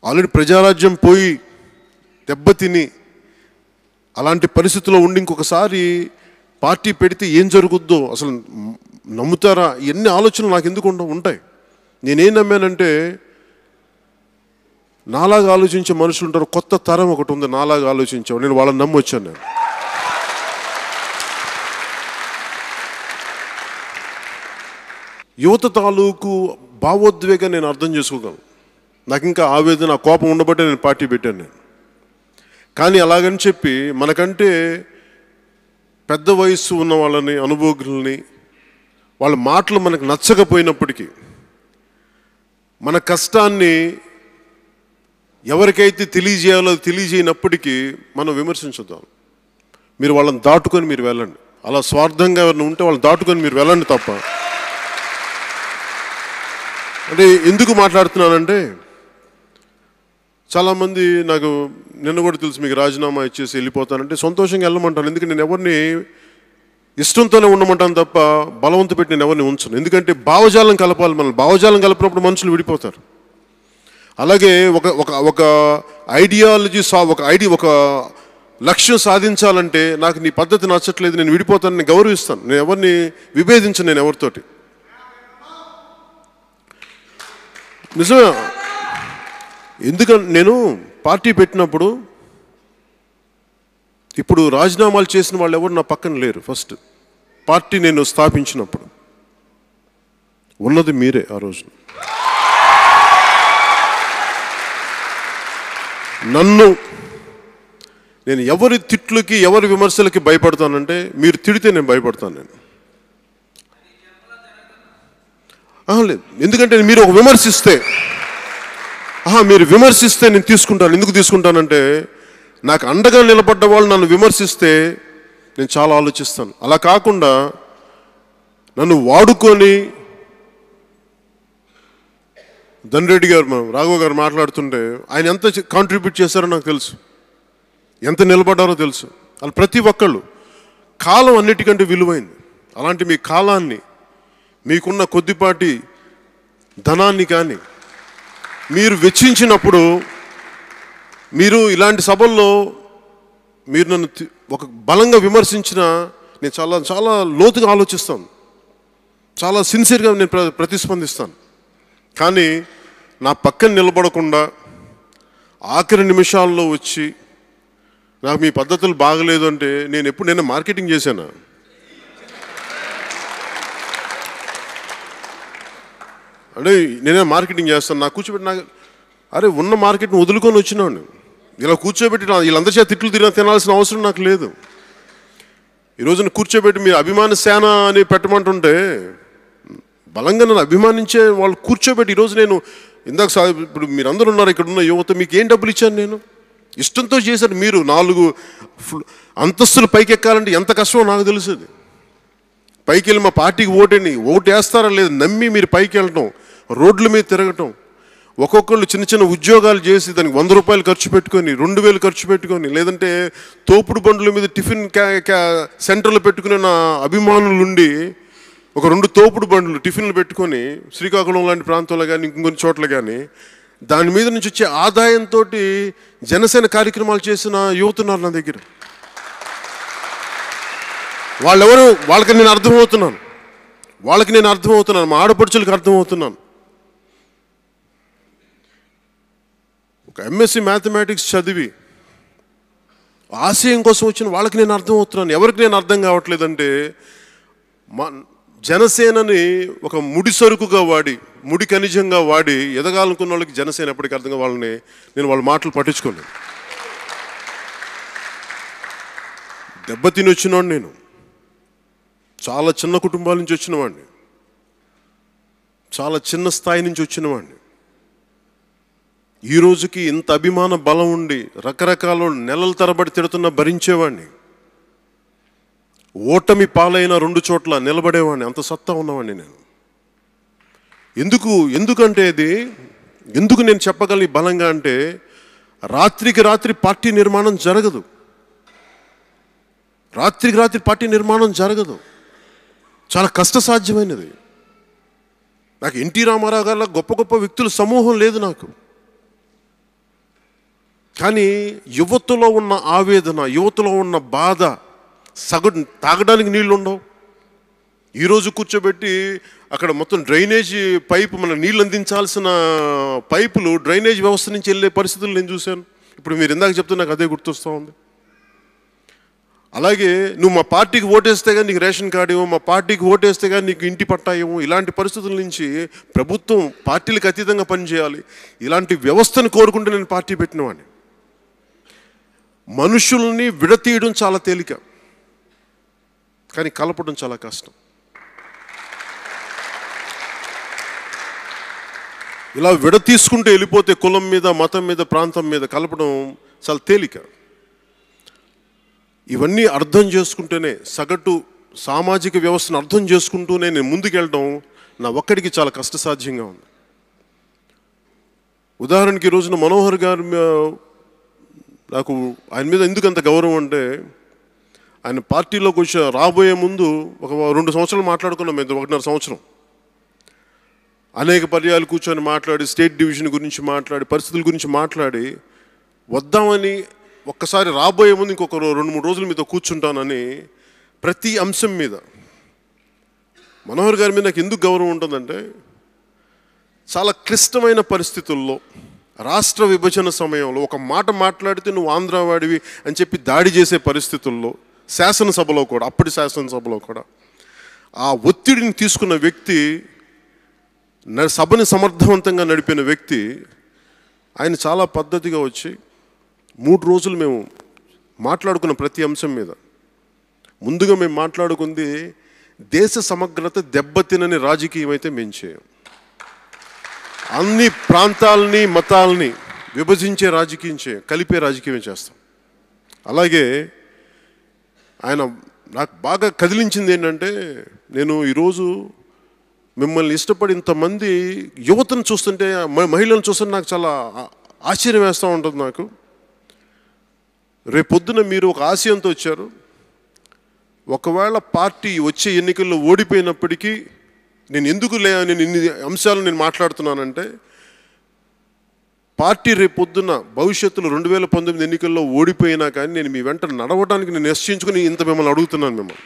Already Prajarajyam పోయి దెబ్బతిని అలాంటి పరిస్థితుల్లో ఉండి ఇంకొకసారి పార్టీ పెడితే ఏం జరుగుద్దో అసలు నమ్ముతారా? ఎన్ని ఆలోచనలు నాకు ఎందుకు ఉంటాయి. నేనేం నమ్మానంటే నాలాగా ఆలోచించే మనుషులు ఉంటారు, కొత్త తరం ఒకటి ఉంది నాలాగా ఆలోచించావు, నేను వాళ్ళని నమ్మొచ్చాను. నేను యువత తాలూకు భావోద్వేగం నేను అర్థం చేసుకోగలను. నాకు ఇంకా ఆవేదన కోపం ఉండబట్టే నేను పార్టీ పెట్టాను నేను. కానీ అలాగని చెప్పి మనకంటే పెద్ద వయస్సు ఉన్న వాళ్ళని, అనుభవజ్ఞుల్ని, వాళ్ళ మాటలు మనకు నచ్చకపోయినప్పటికీ మన కష్టాన్ని ఎవరికైతే తెలియజేయాలో తెలియజేయనప్పటికీ మనం విమర్శించుద్దాం. మీరు వాళ్ళని దాటుకొని మీరు వెళ్ళండి. అలా స్వార్థంగా ఎవరైనా ఉంటే వాళ్ళని దాటుకొని మీరు వెళ్ళండి తప్ప. అంటే ఎందుకు మాట్లాడుతున్నానంటే చాలామంది నాకు నిన్న కూడా తెలుసు, మీకు రాజీనామా ఇచ్చేసి వెళ్ళిపోతానంటే సంతోషంగా వెళ్ళమంటాను. ఎందుకంటే నేను ఎవరిని ఇష్టంతోనే ఉండమంటాను తప్ప బలవంత పెట్టి నేను ఎవరిని ఉంచను. ఎందుకంటే భావజాలం కలపాలి. మనం భావజాలం కలిపినప్పుడు మనుషులు విడిపోతారు. అలాగే ఒక ఐడియాలజీ ఒక లక్ష్యం సాధించాలంటే నాకు నీ పద్ధతి నచ్చట్లేదు, నేను విడిపోతాను, నేను గౌరవిస్తాను, నేను ఎవరిని విభేదించను. నేను ఎవరితోటి నిజమే. ఎందుకంటే నేను పార్టీ పెట్టినప్పుడు ఇప్పుడు రాజీనామాలు చేసిన వాళ్ళు ఎవరు నా పక్కన లేరు. ఫస్ట్ పార్టీ నేను స్థాపించినప్పుడు ఉన్నది మీరే. ఆ రోజు నేను ఎవరి తిట్లకి ఎవరి విమర్శలకి భయపడతానంటే మీరు తిడితే నేను భయపడతాను. నేను లేదు, ఎందుకంటే మీరు ఒక విమర్శిస్తే నేను తీసుకుంటాను. ఎందుకు తీసుకుంటానంటే నాకు అండగా నిలబడ్డ వాళ్ళు నన్ను విమర్శిస్తే నేను చాలా ఆలోచిస్తాను. అలా కాకుండా నన్ను వాడుకొని ధన్రెడ్డి గారు, రాఘవ గారు మాట్లాడుతుంటే ఆయన ఎంత కాంట్రిబ్యూట్ చేశారో నాకు తెలుసు, ఎంత నిలబడ్డారో తెలుసు. వాళ్ళు ప్రతి ఒక్కళ్ళు కాలం అన్నిటికంటే విలువైంది. అలాంటి మీ కాలాన్ని, మీకున్న కొద్దిపాటి ధనాన్ని కానీ మీరు వెచ్చించినప్పుడు, మీరు ఇలాంటి సభల్లో మీరు నన్ను ఒక బలంగా విమర్శించినా నేను చాలా చాలా లోతుగా ఆలోచిస్తాను, చాలా సిన్సియర్గా నేను ప్రతిస్పందిస్తాను. కానీ నా పక్కన నిలబడకుండా ఆఖరి నిమిషాల్లో వచ్చి నాకు మీ పద్ధతులు బాగలేదు అంటే నేను మార్కెటింగ్ చేశాను. అంటే నేనే మార్కెటింగ్ చేస్తాను. నాకు కూర్చోబెట్టి అరే ఉన్న మార్కెట్ని వదులుకొని వచ్చినాను. ఇలా కూర్చోబెట్టి వీళ్ళందరి చేత తిట్లు తినాల్సిన అవసరం నాకు లేదు. ఈరోజున కూర్చోబెట్టి మీరు అభిమాన సేన అని పెట్టమంటుంటే బలంగా నన్ను అభిమానించే వాళ్ళు కూర్చోబెట్టి ఈరోజు నేను ఇప్పుడు మీరందరూ ఉన్నారు ఇక్కడ ఉన్న యువత, మీకు ఏం డబ్బులు ఇచ్చాను? నేను ఇష్టంతో చేశాను. మీరు 4 అంతస్తులు పైకి ఎక్కాలంటే ఎంత కష్టమో నాకు తెలుసు. పైకి వెళ్ళి మా పార్టీకి ఓటు వేస్తారా లేదు నమ్మి మీరు పైకి వెళ్ళటం, రోడ్ల మీద తిరగటం, ఒక్కొక్కళ్ళు చిన్న చిన్న ఉద్యోగాలు చేసి దానికి 100 రూపాయలు ఖర్చు పెట్టుకొని, 2000 ఖర్చు పెట్టుకొని, లేదంటే తోపుడు బండ్ల మీద టిఫిన్ సెంటర్లు పెట్టుకునే నా అభిమానులుండి ఒక 2 తోపుడు బండ్లు టిఫిన్లు పెట్టుకొని శ్రీకాకుళం లాంటి ప్రాంతాల్లో కానీ ఇంకొన్ని చోట్ల కానీ దాని మీద నుంచి వచ్చే ఆదాయంతో జనసేన కార్యక్రమాలు చేసిన యువతున్నారు నా దగ్గర. వాళ్ళకి నేను అర్థమవుతున్నాను, మా ఆడపడుచులకు అర్థమవుతున్నాను. ఒక ఎంఎస్సి మ్యాథమెటిక్స్ చదివి ఆశయం కోసం వచ్చిన వాళ్ళకి నేను అర్థమవుతున్నాను. ఎవరికి నేను అర్థం కావట్లేదంటే జనసేనని ఒక ముడి సరుకుగా వాడి, ముడి ఖనిజంగా వాడి ఎదగాలనుకున్న వాళ్ళకి జనసేన ఎప్పటికీ అర్థంగా నేను వాళ్ళ మాటలు పట్టించుకోలేదు. దెబ్బతిని వచ్చినవాడు నేను, చాలా చిన్న కుటుంబాల నుంచి వచ్చినవాడిని, చాలా చిన్న స్థాయి నుంచి వచ్చినవాడిని. ఈ రోజుకి ఇంత అభిమాన బలం ఉండి రకరకాల నెలల తరబడి తిడుతున్నా భరించేవాడిని. ఓటమి పాలైన 2 చోట్ల నిలబడేవాడిని. అంత సత్తా ఉన్నవాడిని నేను. ఎందుకంటే ఎందుకు నేను చెప్పగలను బలంగా అంటే రాత్రికి రాత్రి పార్టీ నిర్మాణం జరగదు. రాత్రికి రాత్రి పార్టీ నిర్మాణం జరగదు. చాలా కష్టసాధ్యమైనది. నాకు ఎన్టీ రామారావు గారి గొప్ప గొప్ప వ్యక్తుల సమూహం లేదు. నాకు కానీ యువతలో ఉన్న ఆవేదన, యువతలో ఉన్న బాధ, తాగడానికి నీళ్ళు ఉండవు. ఈరోజు కూర్చోబెట్టి అక్కడ మొత్తం డ్రైనేజీ పైపు, మన నీళ్ళు అందించాల్సిన పైపులు డ్రైనేజ్ వ్యవస్థ నుంచి వెళ్ళే పరిస్థితులు నేను చూశాను. ఇప్పుడు మీరు ఇందాక చెప్తే నాకు అదే గుర్తొస్తూ ఉంది. అలాగే నువ్వు మా పార్టీకి ఓటేస్తే కానీ నీకు రేషన్ కార్డు ఇవ్వము, మా పార్టీకి ఓటేస్తే కానీ నీకు ఇంటి పట్టా ఇవ్వము. ఇలాంటి పరిస్థితుల నుంచి ప్రభుత్వం పార్టీలకు అతీతంగా పనిచేయాలి, ఇలాంటి వ్యవస్థను కోరుకుంటూ నేను పార్టీ పెట్టినవాడిని. మనుషుల్ని విడతీయడం చాలా తేలిక, కానీ కలపడం చాలా కష్టం. ఇలా విడతీసుకుంటూ వెళ్ళిపోతే కులం మీద, మతం మీద, ప్రాంతం మీద కలపడం చాలా తేలిక. ఇవన్నీ అర్థం చేసుకుంటేనే, సగటు సామాజిక వ్యవస్థను అర్థం చేసుకుంటూనే నేను ముందుకెళ్ళడం నా ఒక్కడికి చాలా కష్టసాధ్యంగా ఉంది. ఉదాహరణకి ఈ రోజున మనోహర్ గారు, నాకు ఆయన మీద ఎందుకు అంత గౌరవం అంటే, ఆయన పార్టీలోకి వచ్చి రాబోయే ముందు ఒక 2 సంవత్సరాలు మాట్లాడుకున్నాం, 1.5 సంవత్సరం. అనేక పర్యాలు కూర్చొని మాట్లాడి, స్టేట్ డివిజన్ గురించి మాట్లాడి, పరిస్థితుల గురించి మాట్లాడి వద్దామని, ఒక్కసారి రాబోయే ముందు ఇంకొక 2-3 రోజులు మీతో కూర్చుంటానని ప్రతి అంశం మీద. మనోహర్ గారి మీద నాకు ఎందుకు గౌరవం ఉంటుందంటే, చాలా క్లిష్టమైన పరిస్థితుల్లో, రాష్ట్ర విభజన సమయంలో ఒక మాట మాట్లాడితే నువ్వు ఆంధ్రవాడివి అని చెప్పి దాడి చేసే పరిస్థితుల్లో, శాసనసభలో కూడా, అప్పటి శాసనసభలో కూడా ఆ ఒత్తిడిని తీసుకున్న వ్యక్తి, సభని సమర్థవంతంగా నడిపిన వ్యక్తి, ఆయన చాలా పద్ధతిగా వచ్చి 3 రోజులు మేము మాట్లాడుకున్న ప్రతి అంశం మీద. ముందుగా మేము మాట్లాడుకుంది దేశ సమగ్రత దెబ్బతినని రాజకీయం అయితే మేము చేయం. అన్ని ప్రాంతాలని, మతాలని విభజించే రాజకీయం చేయం, కలిపే రాజకీయం చేస్తాం. అలాగే ఆయన నాకు బాగా కదిలించింది ఏంటంటే, నేను ఈరోజు మిమ్మల్ని ఇష్టపడి ఇంతమంది యువతను చూస్తుంటే, మహిళలను చూస్తుంటే నాకు చాలా ఆశ్చర్యం వేస్తూ ఉంటుంది. నాకు రేపొద్దున మీరు ఒక ఆశయంతో వచ్చారు. ఒకవేళ పార్టీ వచ్చే ఎన్నికల్లో ఓడిపోయినప్పటికీ నేను ఎందుకు నేను ఇన్ని అంశాలు నేను మాట్లాడుతున్నానంటే, పార్టీ రేపొద్దున భవిష్యత్తులో 2019 ఎన్నికల్లో ఓడిపోయినా కానీ నేను మీ వెంట నడవడానికి నేను నిశ్చయించుకుని ఇంత మిమ్మల్ని అడుగుతున్నాను మిమ్మల్ని.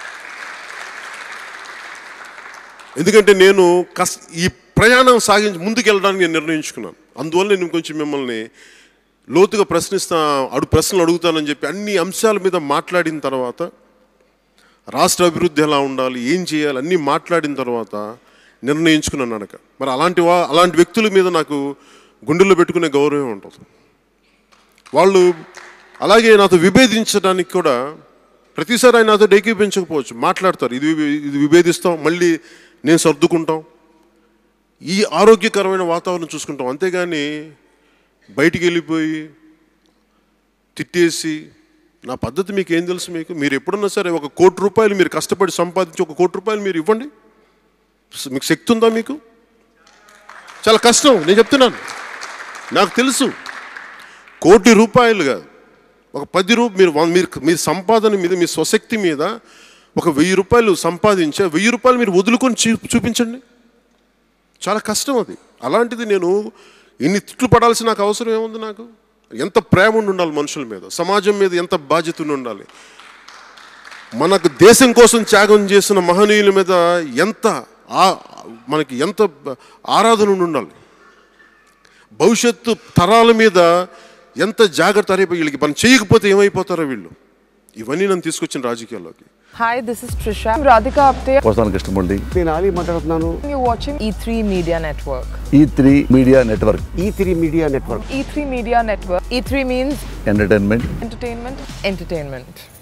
ఎందుకంటే నేను ఈ ప్రయాణం సాగించి ముందుకెళ్ళడానికి నేను నిర్ణయించుకున్నాను. అందువల్ల నేను కొంచెం మిమ్మల్ని లోతుగా ప్రశ్నలు అడుగుతానని చెప్పి అన్ని అంశాల మీద మాట్లాడిన తర్వాత, రాష్ట్ర అభివృద్ధి ఎలా ఉండాలి, ఏం చేయాలి అన్నీ మాట్లాడిన తర్వాత నిర్ణయించుకున్నాను అనక. మరి అలాంటి వ్యక్తుల మీద నాకు గుండెల్లో పెట్టుకునే గౌరవం ఉంటుంది. వాళ్ళు అలాగే నాతో విభేదించడానికి కూడా ప్రతిసారి ఆయన నాతో ఏకీపించకపోవచ్చు, మాట్లాడతారు, ఇది విభేదిస్తాం, మళ్ళీ నేను సర్దుకుంటాం, ఈ ఆరోగ్యకరమైన వాతావరణం చూసుకుంటాం. అంతేగాని బయటికి వెళ్ళిపోయి తిట్టేసి, నా పద్ధతి మీకు ఏం తెలుసు? మీరు ఎప్పుడన్నా సరే ₹1 కోటి మీరు కష్టపడి సంపాదించి ₹1 కోటి మీరు ఇవ్వండి, మీకు శక్తి ఉందా? మీకు చాలా కష్టం. నేను చెప్తున్నాను, నాకు తెలుసు. ₹1 కోటి కాదు, ఒక 10 మీరు సంపాదన మీద, మీ స్వశక్తి మీద ఒక ₹1000 సంపాదించే ₹1000 మీరు వదులుకొని చూపించండి. చాలా కష్టం అది. అలాంటిది నేను ఇన్ని తిట్లు పడాల్సిన నాకు అవసరం ఏముంది? నాకు ఎంత ప్రేమ ఉండాలి మనుషుల మీద, సమాజం మీద ఎంత బాధ్యత ఉండాలి, మనకు దేశం కోసం త్యాగం చేసిన మహనీయుల మీద మనకి ఎంత ఆరాధన ఉండాలి, భవిష్యత్తు తరాల మీద ఎంత జాగ్రత్త. వీళ్ళకి మనం చేయకపోతే ఏమైపోతారో వీళ్ళు. ఇవన్నీ నన్ను తీసుకొచ్చిన రాజకీయాల్లోకి. Hi, this is Trisha. I'm Radhika Apte. నేను ఆలీ మాట్లాడుతున్నాను. You're watching E3 Media Network. E3 Media Network. E3 Media Network. E3 Media Network. E3 means Entertainment. entertainment.